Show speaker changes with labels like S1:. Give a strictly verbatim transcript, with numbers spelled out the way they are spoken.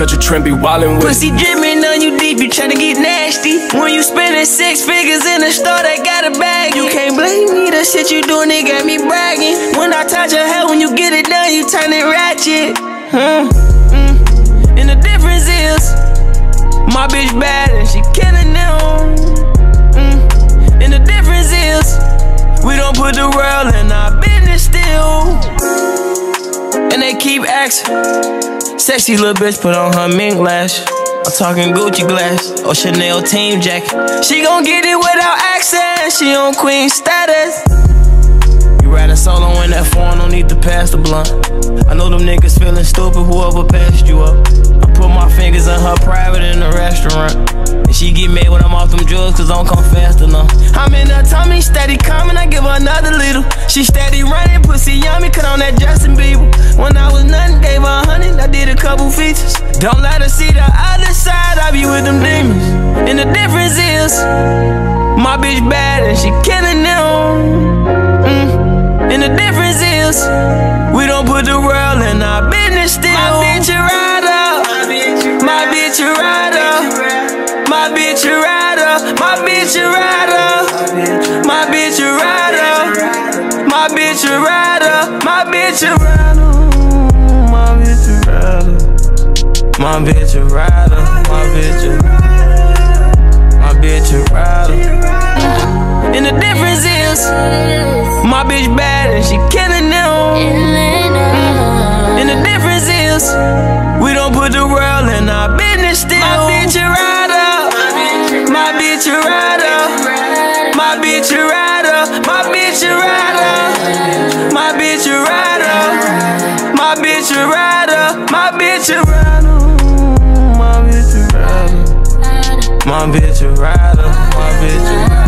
S1: Belgian trim be wildin' with.
S2: Pussy drippin' on you deep, you tryna get nasty. When you spending six figures in the store, they got a bag. You can't blame me, the shit you doing, it got me bragging. When I touch your hair, when you get it done, you turn it ratchet. Hmm. Mm. And the difference is, my bitch bad and she killing them. Mm. And the difference is, we don't put the world in our business still. And they keep asking, sexy little bitch put on her mink lash. I'm talking Gucci glass or Chanel team jacket. She gon' get it without accent, she on queen status. You riding solo in that phone, don't need to pass the blunt. I know them niggas feeling stupid, whoever passed you up. I put my fingers in her private in the restaurant. And she get mad when I'm off them drugs, cause I don't come fast enough. I'm in her tummy, steady coming, I give her another little. She steady running, pussy yummy, cut on that Justin Bieber. When I was nothing, gave her a hundred, I did a couple features. Don't let her see the other side, I be with them demons. And the difference is, my bitch bad and she killing them. Mm. And the difference is, we don't put the world in our business still. My bitch a rider, my bitch a rider. My bitch a rider, my bitch a rider, my bitch a rider, my bitch a rider, my bitch a rider, my bitch a rider, my bitch a rider, my bitch a rider, my bitch a rider. And the difference is, my bitch bad and she killing them. And the difference is, we don't put the world in our business still. My bitch a rider. My bitch a rider, my bitch a rider, my bitch a rider, my bitch a rider, my bitch a rider, my bitch a rider, my bitch a rider, my bitch a rider, my bitch a rider.